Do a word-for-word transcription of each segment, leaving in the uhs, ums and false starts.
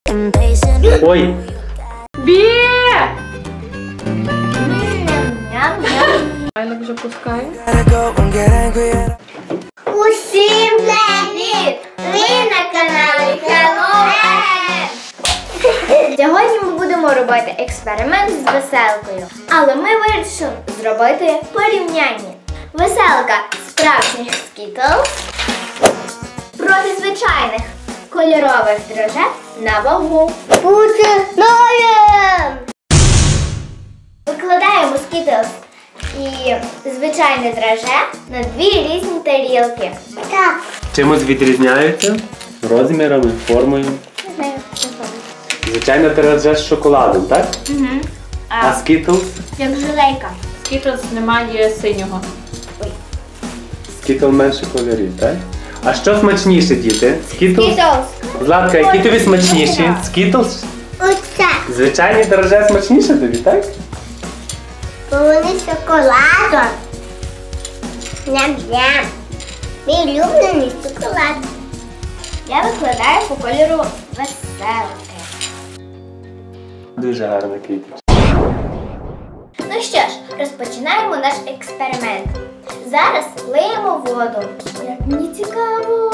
Ой! Бі! Айлик вже пускає. Усім привіт! Ви на каналі Hello Egg! Сьогодні ми будемо робити експеримент з веселкою. Але ми вирішили зробити порівняння. Веселка справжніх Skittles проти звичайних кольорових дрожжей на вагу. Починаємо! Викладаємо Skittles і звичайне драже на дві різні тарілки. Так. Чимось відрізняються? Розмірами, формою? Не знаю, що Звичайно, драже з шоколадом, так? Угу. А Skittles? Як жилейка. Skittles немає синього. Skittles менше кольорів, так? А що смачніше, діти? Skittles? Skittles. Златка, які тобі смачніші? Skittles? Оце. Звичайні драже смачніше тобі, так? Бо вони з шоколадом. Ням-ням. Мій улюблений шоколад. Я викладаю по кольору веселки. Дуже гарна квіточка. Ну що ж, розпочинаємо наш експеримент. Зараз лиємо воду. Як мені цікаво.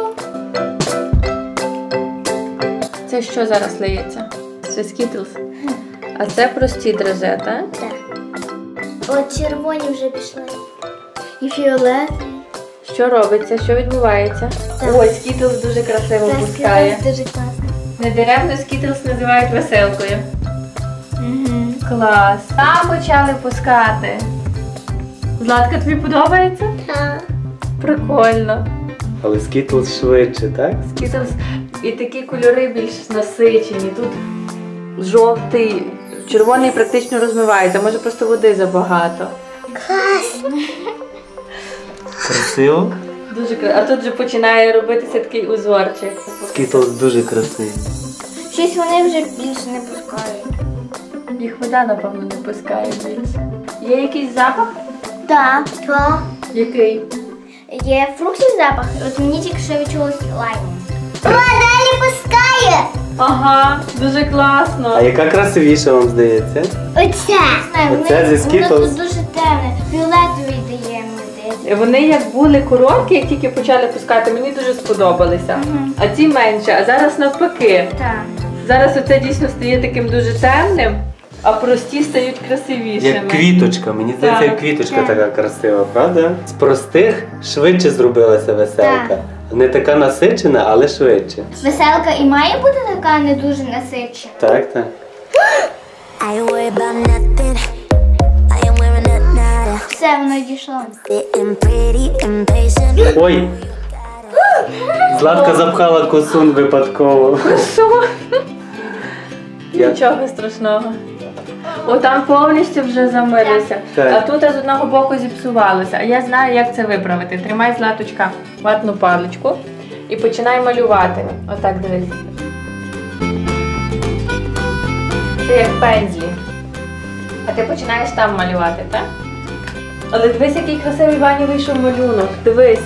Це що зараз лиється? Це Skittles. А це прості драже, так? Так. От червоні вже пішли. І фіолетові. Що робиться? Що відбувається? Так. Ой, Skittles дуже красиво Так, пускає. Skittles дуже класно. Недаремно Skittles називають веселкою. Угу. Клас. Там почали пускати. Златка, тобі подобається? Так. Прикольно. Але Skittles швидше, так? Skittles і такі кольори більш насичені. Тут жовтий, червоний практично розмивається. Може просто води забагато. Класно. Красиво? Дуже красиво. А тут вже починає робитися такий узорчик. Skittles дуже красиві. Щось вони вже більше не пускають. Їх вода, напевно, не пускає більше. Є якийсь запах? Так. Так. Який? Є фруктів запах, от мені тільки що відчулось лаймом. О, далі пускає! Ага, дуже класно. А яка красивіша вам здається? Оце! Оце зі Skittles? Воно тут дуже темне, фіолетовий дає, мені здається. Вони як були короткі, як тільки почали пускати, мені дуже сподобалися. Мгм. А ці менше, а зараз навпаки. Так. Зараз оце дійсно стає таким дуже темним, а прості стають красивішими. Як квіточка, мені здається, Так. як квіточка Так. така красива, правда? З простих швидше зробилася веселка. Так. Не така насичена, але швидше. Веселка і має бути така не дуже насичена. Так, так. I worry about nothing. I am wearing a nada. Все, воно дійшло. Sitting pretty impatient. Ой! Златка запхала косун випадково. Що? Я- Нічого страшного. О, там повністю вже замилося. Так. А тут з одного боку зіпсувалося. А я знаю, як це виправити. Тримай, Златочка, ватну паличку і починай малювати. Отак, дивись. Це як пензлі. А ти починаєш там малювати, так? Але дивись, який красивий Вані вийшов малюнок. Дивись.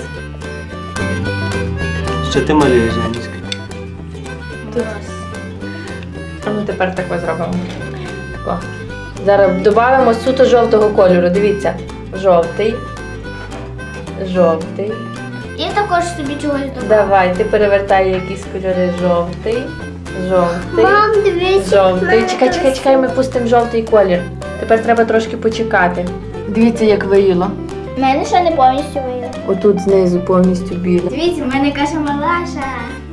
Що ти малюєш, Жанечка? Тут. А ну тепер тако зробимо. Тако. Зараз додамо суто жовтого кольору. Дивіться. Жовтий. Жовтий. Я також собі чогось додам. Давай, ти перевертай якісь кольори. Жовтий. Жовтий. Мам, дивись. Жовтий. Чекай, чекай, чекай, ми пустимо жовтий колір. Тепер треба трошки почекати. Дивіться, як виїло. У мене ще не повністю вийшло. Отут знизу повністю біле. Дивіться, в мене каша малаша.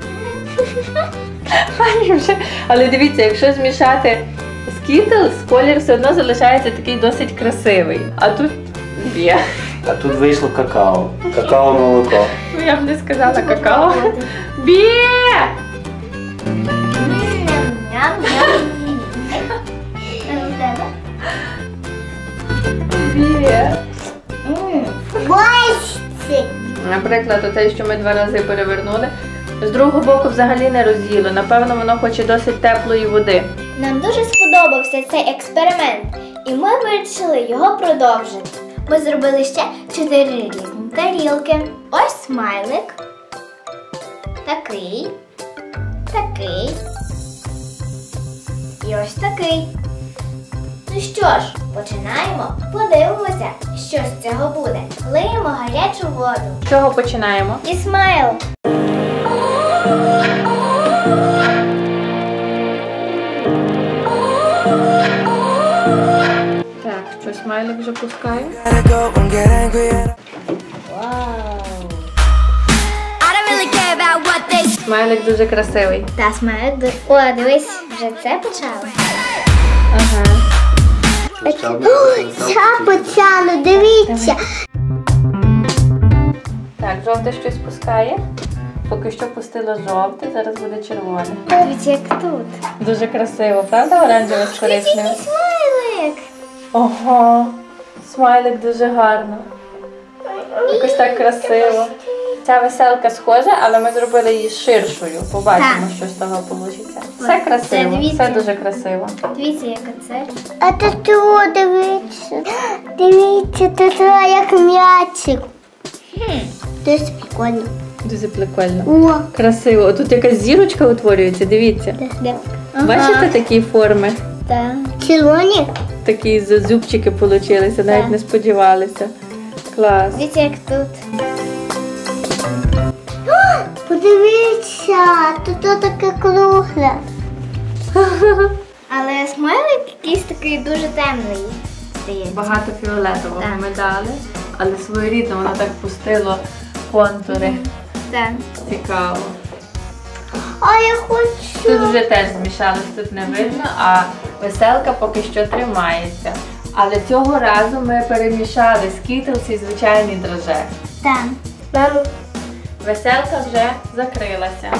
Але дивіться, якщо змішати Skittles, колір все одно залишається такий досить красивий. А тут б'є. А тут вийшло какао. Какао-молоко. Ну, я б не сказала какао. Б'є! Б'є. Бачці! Наприклад, оте, що ми два рази перевернули, з другого боку взагалі не роз'їло. Напевно, воно хоче досить теплої води. Нам дуже сподобався цей експеримент, і ми вирішили його продовжити. Ми зробили ще чотири різні тарілки. Ось смайлик. Такий. Такий. ось такий. Ну що ж, починаємо. Подивимося, що з цього буде. Лиємо гарячу воду. З чого починаємо? І смайл. Так, що смайлик вже пускає? Вау. I don't really care about what they Смайлик дуже красивий. Та смайл. ду- О, дивись, вже це почало. Ага. Це почало, дивіться. Так, жовте щось пускає. Поки що пустило жовте, зараз буде червоне. Дивіться, як тут. Дуже красиво, правда? Оранжеве з коричневим? Який смайлик. Ого, смайлик дуже гарно. Якось так красиво. Ця веселка схожа, але ми зробили її ширшою. Побачимо, Так. що з того вийде. Все Це красиво, дивіться. все дуже красиво. Дивіться, яка це. А то що, дивіться. Дивіться, тут як м'ячик. Дуже прикольно. Дуже прикольно. О, Красиво. Тут якась зірочка утворюється, дивіться. де? Бачите такі форми? Так. Червоні? Такі зубчики получилися, навіть Так. не сподівалися. Клас. Дивіться, як тут. Подивіться, тут таке кругле. Але смайлик якийсь такий дуже темний, здається. Багато фіолетового Так. ми дали, але своєрідно воно так пустило контури. Так. Цікаво. А я хочу. Тут вже теж змішалось, тут не видно, а веселка поки що тримається. Але цього разу ми перемішали скітлс і звичайні драже. Так. Мамо. Веселка вже закрилася.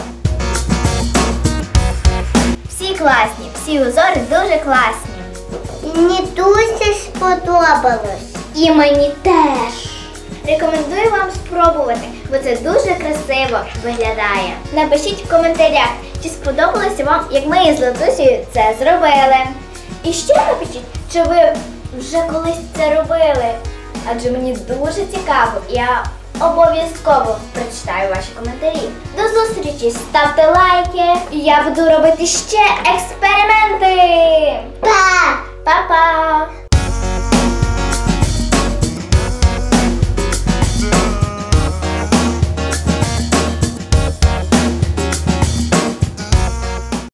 Всі класні, всі узори дуже класні. Мені дуже сподобалось. І мені теж. Рекомендую вам спробувати, бо це дуже красиво виглядає. Напишіть в коментарях, чи сподобалося вам, як ми із Латусею це зробили. І ще напишіть, чи ви вже колись це робили. Адже мені дуже цікаво, я обов'язково прочитаю ваші коментарі. До зустрічі, ставте лайки, і я буду робити ще експерименти. Па!